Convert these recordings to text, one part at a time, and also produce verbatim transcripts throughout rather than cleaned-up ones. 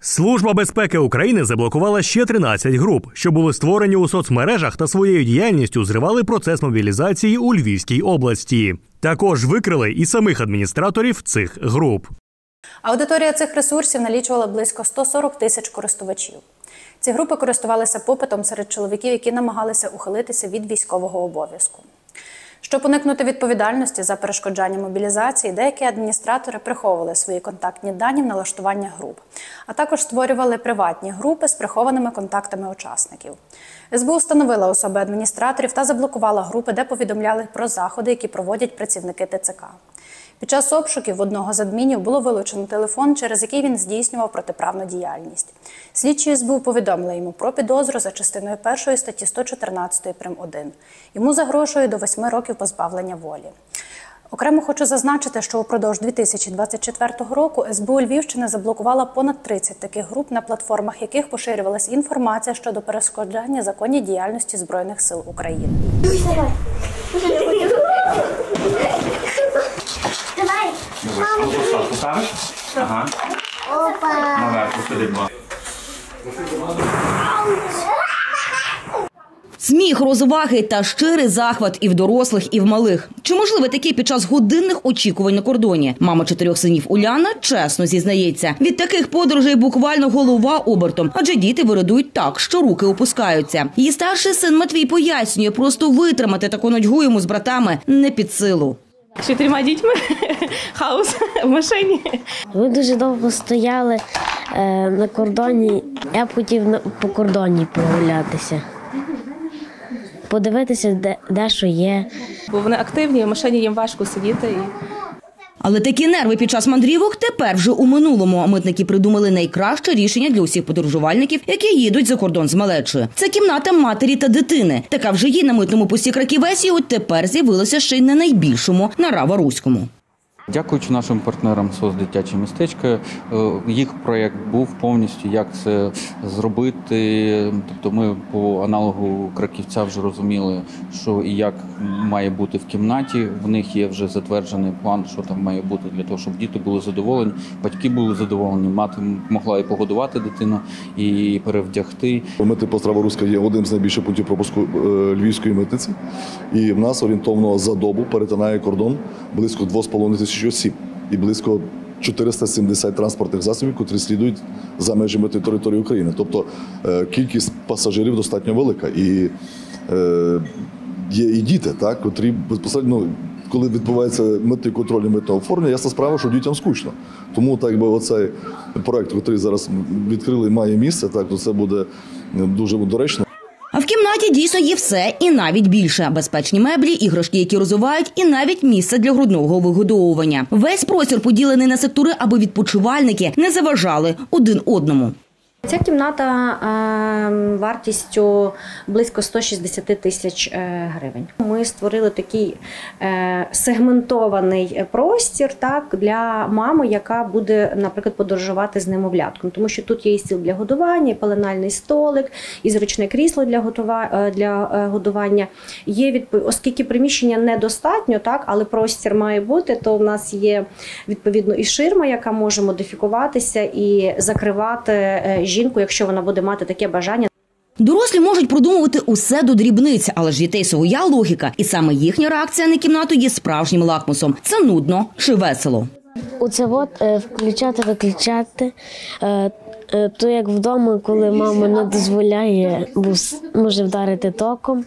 Служба безпеки України заблокувала ще тринадцять груп, що були створені у соцмережах та своєю діяльністю зривали процес мобілізації у Львівській області. Також викрили і самих адміністраторів цих груп. Аудиторія цих ресурсів налічувала близько сто сорок тисяч користувачів. Ці групи користувалися попитом серед чоловіків, які намагалися ухилитися від військового обов'язку. Щоб уникнути відповідальності за перешкоджання мобілізації, деякі адміністратори приховували свої контактні дані в налаштування груп, а також створювали приватні групи з прихованими контактами учасників. ес бе у встановила особи адміністраторів та заблокувала групи, де повідомляли про заходи, які проводять працівники те це ка. Під час обшуків в одного з адмінів було вилучено телефон, через який він здійснював протиправну діяльність. Слідчі ес бе у повідомили йому про підозру за частиною першої статті сто чотирнадцять прим. один. Йому загрожує до восьми років позбавлення волі. Окремо хочу зазначити, що упродовж дві тисячі двадцять четвертого року ес бе у Львівщини заблокувала понад тридцять таких груп, на платформах яких поширювалася інформація щодо перешкоджання законній діяльності Збройних сил України. Давай. Поставиш? Ага. Опа. Наверх, посади два. Сміх, розваги та щирий захват і в дорослих, і в малих. Чи можливе таке під час годинних очікувань на кордоні? Мама чотирьох синів Уляна чесно зізнається. Від таких подорожей буквально голова обертом, адже діти виридують так, що руки опускаються. Її старший син Матвій пояснює, просто витримати таку нудьгу йому з братами не під силу. З чотирма дітьми, хаос в машині. Ми дуже довго стояли е, на кордоні. Я б хотів на, по кордоні прогулятися. Подивитися, де, де що є. Бо вони активні, в машині їм важко сидіти. І... Але такі нерви під час мандрівок тепер вже у минулому. Митники придумали найкраще рішення для усіх подорожувальників, які їдуть за кордон з малечою. Це кімната матері та дитини. Така вже є на митному пості Краківець, і от тепер з'явилася ще й на найбільшому – на Рава-Руському. Дякуючи нашим партнерам ес о ес «Дитяче містечко», їх проєкт був повністю, як це зробити. Тобто ми по аналогу Краківця вже розуміли, що і як має бути в кімнаті. В них є вже затверджений план, що там має бути для того, щоб діти були задоволені, батьки були задоволені, мати могла і погодувати дитину, і перевдягти. Митний пост Рава-Руська є одним з найбільших пунктів пропуску Львівської митниці. І в нас орієнтовно за добу перетинає кордон близько двох з половиною тисяч осіб і близько чотириста сімдесят транспортних засобів, котрі слідують за межами території України. Тобто кількість пасажирів достатньо велика. І е, є і діти, так, котрі безпосередньо, ну, коли відбувається митний контроль і митне оформлення, ясна справа, що дітям скучно. Тому так би оцей проект, який зараз відкрили, має місце, так, то це буде дуже доречно. А в кімнаті дійсно є все і навіть більше. Безпечні меблі, іграшки, які розвивають, і навіть місце для грудного вигодовування. Весь простір поділений на сектори, аби відпочивальники не заважали один одному. Ця кімната е, вартістю близько сто шістдесят тисяч е, гривень. Ми створили такий е, сегментований простір, так, для мами, яка буде, наприклад, подорожувати з немовлятком. Тому що тут є і стіл для годування, і пеленальний столик, і зручне крісло для, готува, для е, годування. Є відп... Оскільки приміщення недостатньо, так, але простір має бути, то в нас є відповідно і ширма, яка може модифікуватися і закривати е, жінку, якщо вона буде мати таке бажання. Дорослі можуть продумувати усе до дрібниць, але ж дітей своя логіка. І саме їхня реакція на кімнату є справжнім лакмусом. Це нудно чи весело. Оце от включати, виключати. То як вдома, коли мама не дозволяє, може вдарити током.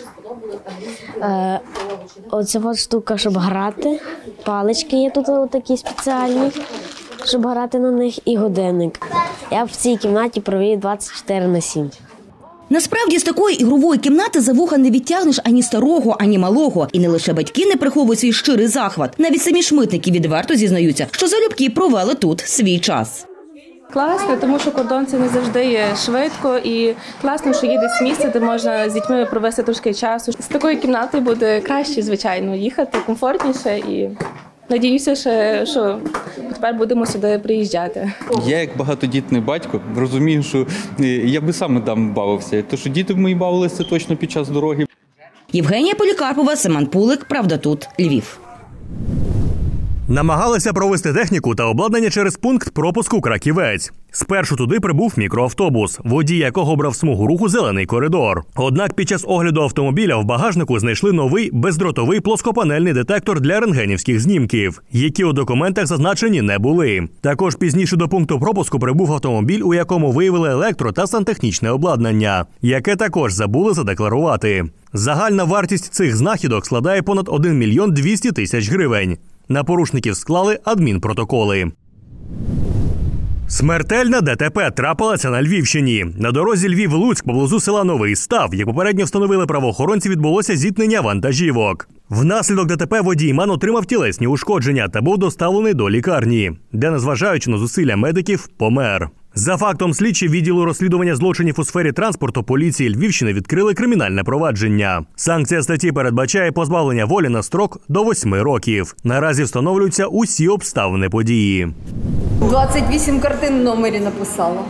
Оце от штука, щоб грати. Палички є тут такі спеціальні, щоб грати на них, і годинник. Я в цій кімнаті провів двадцять чотири на сім. Насправді, з такої ігрової кімнати за вуха не відтягнеш ані старого, ані малого. І не лише батьки не приховують свій щирий захват. Навіть самі шмитники відверто зізнаються, що залюбки провели тут свій час. Класно, тому що кордон це не завжди є швидко, і класно, що є десь місце, де можна з дітьми провести трошки часу. З такої кімнати буде краще, звичайно, їхати, комфортніше, і надіюся, що тепер будемо сюди приїжджати. Я, як багатодітний батько, розумію, що я би саме там бавився. Тому що діти мої бавилися точно під час дороги. Євгенія Полікарпова, Семен Пулик, Правда тут, Львів. Намагалися провести техніку та обладнання через пункт пропуску Краківець. Спершу туди прибув мікроавтобус, водій якого брав смугу руху «Зелений коридор». Однак під час огляду автомобіля в багажнику знайшли новий бездротовий плоскопанельний детектор для рентгенівських знімків, які у документах зазначені не були. Також пізніше до пункту пропуску прибув автомобіль, у якому виявили електро- та сантехнічне обладнання, яке також забули задекларувати. Загальна вартість цих знахідок складає понад один мільйон двісті тисяч гривень. На порушників склали адмінпротоколи. Смертельна ДТП трапилася на Львівщині. На дорозі Львів-Луцьк поблизу села Новий Став, як попередньо встановили правоохоронці, відбулося зіткнення вантажівок. Внаслідок ДТП водій МАН отримав тілесні ушкодження та був доставлений до лікарні, де, незважаючи на зусилля медиків, помер. За фактом слідчі відділу розслідування злочинів у сфері транспорту поліції Львівщини відкрили кримінальне провадження. Санкція статті передбачає позбавлення волі на строк до восьми років. Наразі встановлюються усі обставини події. двадцять вісім картин в номері написала.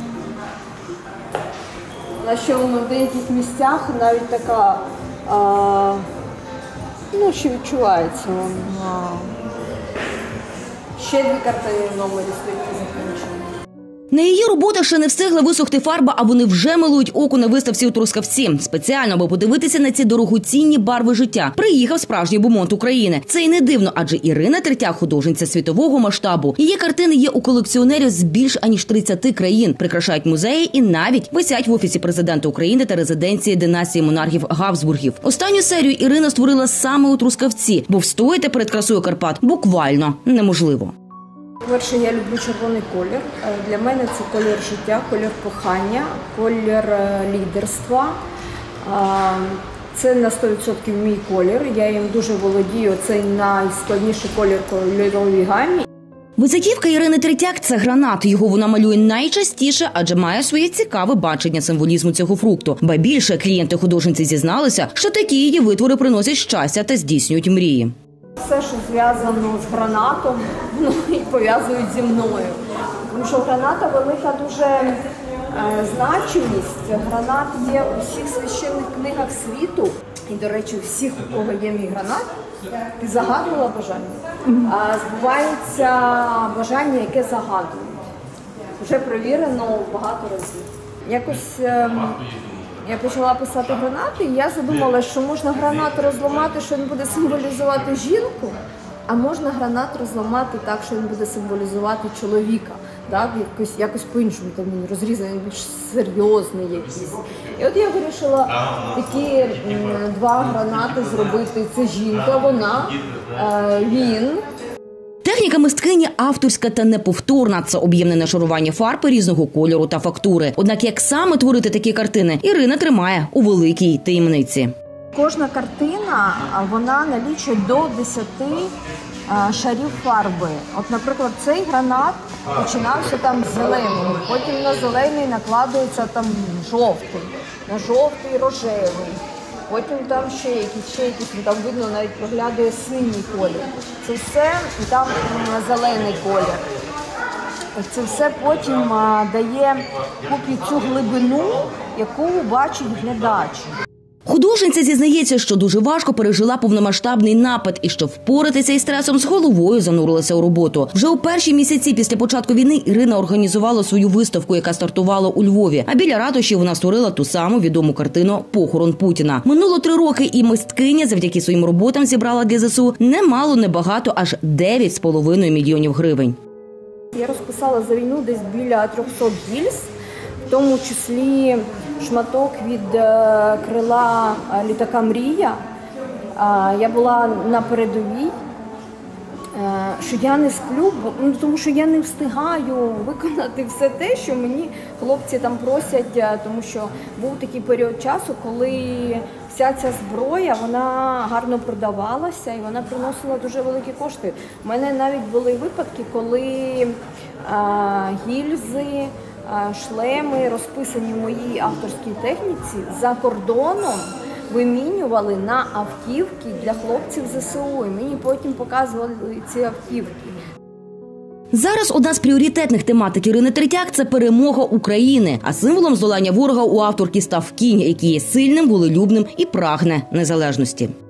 На що воно в деяких місцях навіть така, а, ну, що відчувається. А, ще дві картини в номері стоїть закінчені. На її роботах ще не встигла висохти фарба, а вони вже милують око на виставці у Трускавці. Спеціально, аби подивитися на ці дорогоцінні барви життя, приїхав справжній бумонт України. Це й не дивно, адже Ірина Третяк – художниця світового масштабу. Її картини є у колекціонерів з більш аніж тридцяти країн, прикрашають музеї і навіть висять в Офісі президента України та резиденції династії монархів Габсбургів. Останню серію Ірина створила саме у Трускавці, бо встояти перед красою Карпат буквально неможливо. Перше, я люблю червоний колір. Для мене це колір життя, колір кохання, колір лідерства. Це на сто відсотків мій колір. Я їм дуже володію. Це найскладніший колір кольоровій гамі. Високівка Ірини Третяк – це гранат. Його вона малює найчастіше, адже має своє цікаве бачення символізму цього фрукту. Ба більше, клієнти художниці зізналися, що такі її витвори приносять щастя та здійснюють мрії. Все, що зв'язано з гранатом, ну, і пов'язують зі мною. Тому що граната велика дуже е, значимість. Гранат є у всіх священних книгах світу. І, до речі, у всіх, у кого є мій гранат, ти загадувала бажання. А збувається бажання, яке загадують. Вже перевірено багато разів. Якось е, я почала писати гранати, і я задумала, що можна гранат розламати, що він буде символізувати жінку, а можна гранат розламати так, що він буде символізувати чоловіка. Так? Якось, якось по-іншому, там він розрізаний, більш серйозний якийсь. І от я вирішила такі м, два гранати зробити. Це жінка, вона, е, він. Техніка мисткині авторська та неповторна. Це об'ємне нашарування фарби різного кольору та фактури. Однак як саме творити такі картини, Ірина тримає у великій таємниці. Кожна картина, вона налічує до десяти шарів фарби. От, наприклад, цей гранат починався там з зеленого, потім на зелений накладується там жовтий, на жовтий рожевий. Потім там ще якісь, ще якісь, там видно, навіть проглядує синій колір. Це все, і там зелений колір. Це все потім а, дає купі цю глибину, яку бачить глядач. Художниця зізнається, що дуже важко пережила повномасштабний напад і що впоратися із стресом з головою занурилася у роботу. Вже у перші місяці після початку війни Ірина організувала свою виставку, яка стартувала у Львові. А біля ратуші вона створила ту саму відому картину «Похорон Путіна». Минуло три роки, і мисткиня завдяки своїм роботам зібрала для ЗСУ немало, небагато, аж дев'ять з половиною мільйонів гривень. Я розписала за війну десь біля трьохсот гільз, в тому числі шматок від крила літака «Мрія». Я була на передовій, що я не сплю, ну, тому що я не встигаю виконати все те, що мені хлопці там просять, тому що був такий період часу, коли вся ця зброя, вона гарно продавалася і вона приносила дуже великі кошти. У мене навіть були випадки, коли а, гільзи, шлеми, розписані в моїй авторській техніці, за кордоном вимінювали на автівки для хлопців ЗСУ. І мені потім показували ці автівки. Зараз одна з пріоритетних тематик Ірини Третяк – це перемога України. А символом здолання ворога у авторки став кінь, який є сильним, волелюбним і прагне незалежності.